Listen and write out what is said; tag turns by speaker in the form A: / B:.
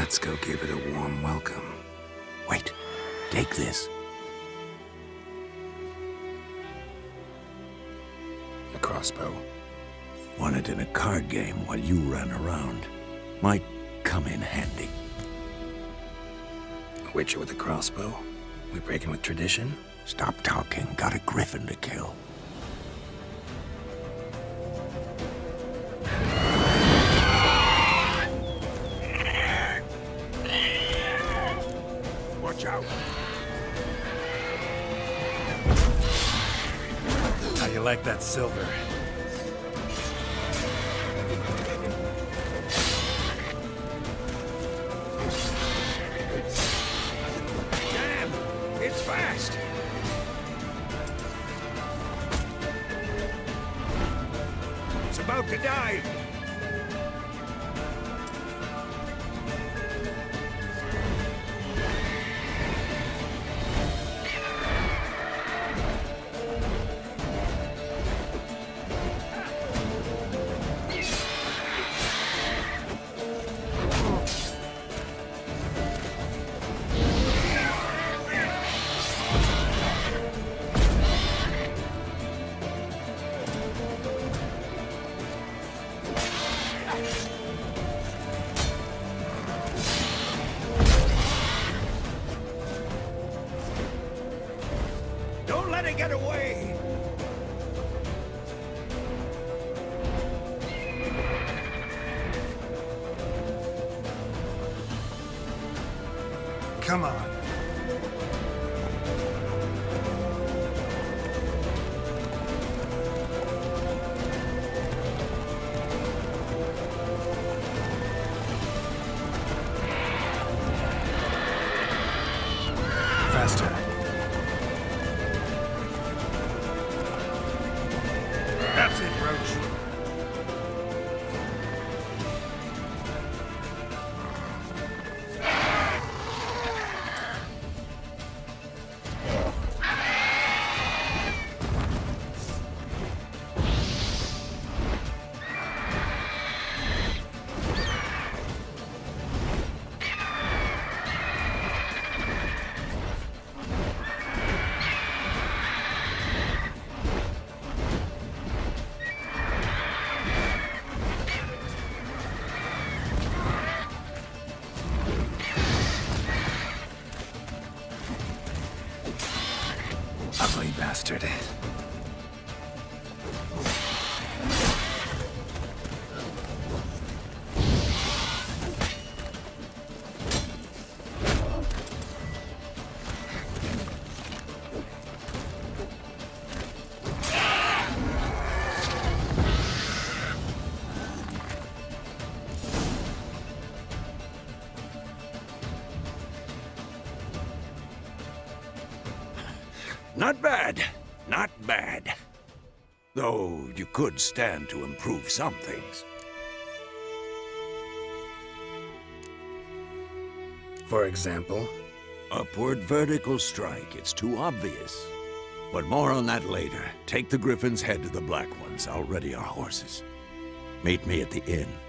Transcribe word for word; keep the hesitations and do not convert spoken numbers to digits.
A: Let's go give it a warm welcome.
B: Wait, take this.
A: A crossbow.
B: Won it in a card game while you ran around. Might come in handy.
A: A witcher with a crossbow? We breaking with tradition?
B: Stop talking. Got a griffin to kill. Watch out.
C: How you like that silver?
B: Damn! It's fast! It's about to dive! Don't let it get away!
C: Come on. Faster. That's it, Roach.
A: Ugly bastard.
B: Not bad. Not bad. Though you could stand to improve some things.
A: For example?
B: Upward vertical strike. It's too obvious. But more on that later. Take the griffin's head to the black ones. I'll ready our horses. Meet me at the inn.